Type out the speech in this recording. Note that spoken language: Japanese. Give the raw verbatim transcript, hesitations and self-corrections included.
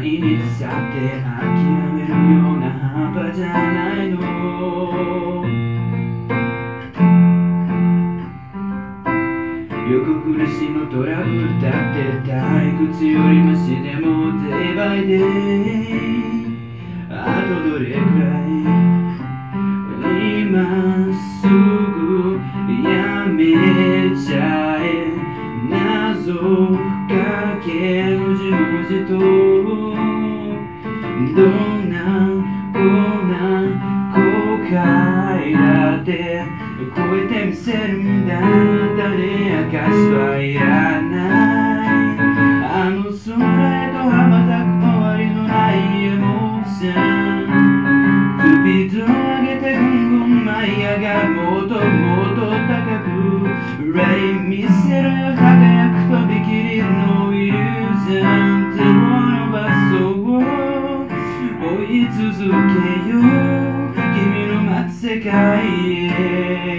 毎日去って諦めるような半端じゃないの。横苦しのトラブルだって退屈よりマシでも Day by day あとどれくらい今すぐやめちゃえ謎かけの自問自答どんなこんな後悔だって超えてみせるんだ誰やかしはいらないあの空へと羽ばたく終わりのないエモーションスピードを上げてぐんぐん舞い上がるもっともっと高く Ready 見せろよ輝くとびきりのイリュージョン手を伸ばそう追い続けよう君の待つ世界へ